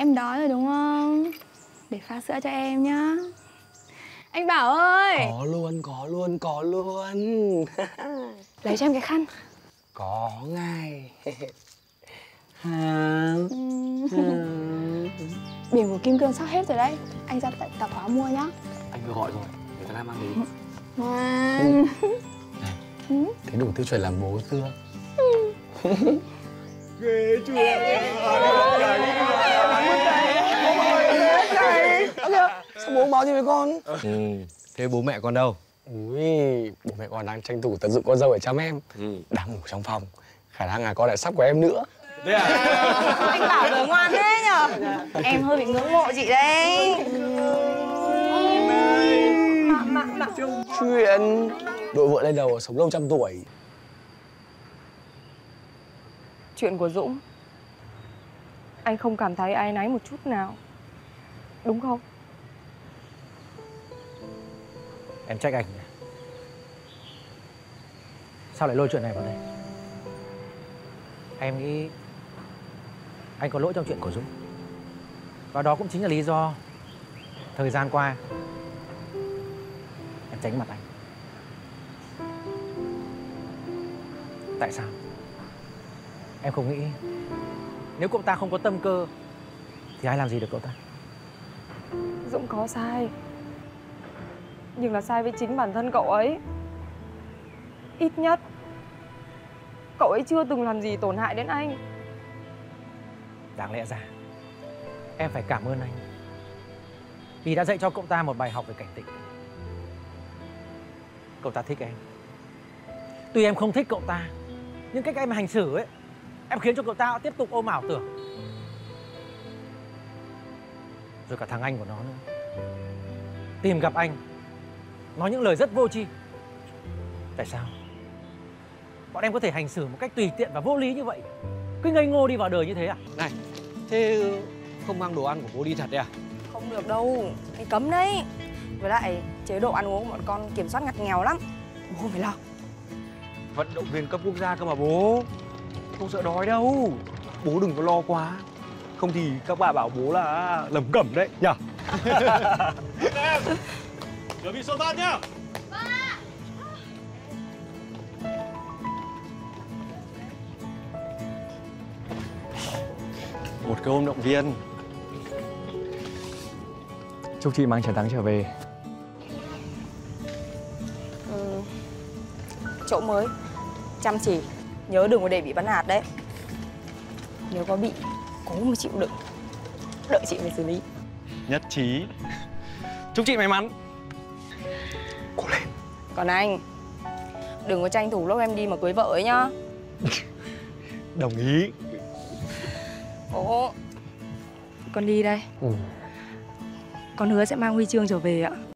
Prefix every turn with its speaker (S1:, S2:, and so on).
S1: em đói rồi đúng không? Để pha sữa cho em nhá. Anh Bảo ơi!
S2: Có luôn.
S1: Lấy cho em cái khăn.
S2: Có ngay.
S1: Biển của Kim Cương sắp hết rồi đấy. Anh ra tận tạp hóa mua nhá.
S2: Anh vừa gọi rồi, người ta đang mang đến.
S1: Ngoan.
S2: Thế đủ tiêu chuẩn làm bố chưa?
S3: Ghê chưa?
S2: Sao bố báo gì với con?
S3: Thế bố mẹ con đâu?
S2: Ui, bố mẹ con đang tranh thủ tận dụng con dâu để chăm em. Đang ngủ trong phòng. Khả năng là con lại sắp của em nữa.
S3: Thế à?
S4: Anh Bảo giờ ngoan thế nhở? Em hơi bị ngưỡng mộ chị đấy.
S2: Chuyện đội vợ lên đầu sống lâu trăm tuổi.
S4: Chuyện của Dũng, anh không cảm thấy áy náy một chút nào, đúng không?
S5: Em trách anh. Sao lại lôi chuyện này vào đây? Em nghĩ anh có lỗi trong chuyện của Dũng. Và đó cũng chính là lý do thời gian qua em tránh mặt anh. Tại sao? Em không nghĩ nếu cậu ta không có tâm cơ thì ai làm gì được cậu ta?
S4: Dũng có sai, nhưng là sai với chính bản thân cậu ấy. Ít nhất cậu ấy chưa từng làm gì tổn hại đến anh.
S5: Đáng lẽ ra em phải cảm ơn anh vì đã dạy cho cậu ta một bài học về cảnh tỉnh. Cậu ta thích em. Tuy em không thích cậu ta, nhưng cách em hành xử ấy, em khiến cho cậu ta tiếp tục ôm ảo tưởng. Rồi cả thằng anh của nó nữa, tìm gặp anh nói những lời rất vô tri. Tại sao bọn em có thể hành xử một cách tùy tiện và vô lý như vậy, cứ ngây ngô đi vào đời như thế à?
S3: Này, thế không mang đồ ăn của bố đi thật đấy à?
S4: Không được đâu, anh cấm đấy. Với lại chế độ ăn uống của bọn con kiểm soát ngặt nghèo lắm, bố không phải lo.
S3: Vận động viên cấp quốc gia cơ mà bố. Không sợ đói đâu. Bố đừng có lo quá. Không thì các bà bảo bố là lẩm cẩm đấy nhở?
S6: Em chuẩn bị sơ tán nhá.
S3: Một cái ôm động viên. Chúc chị mang chiến thắng trở về.
S4: Chỗ mới, chăm chỉ, nhớ đừng có để bị bắn hạt đấy. Nếu có bị, cố mà chịu đựng, đợi chị phải xử lý.
S3: Nhất trí. Chúc chị may mắn.
S2: Cố lên.
S4: Còn anh, đừng có tranh thủ lúc em đi mà cưới vợ ấy nhá.
S3: Đồng ý.
S4: Ồ, con đi đây. Con hứa sẽ mang huy chương trở về ạ.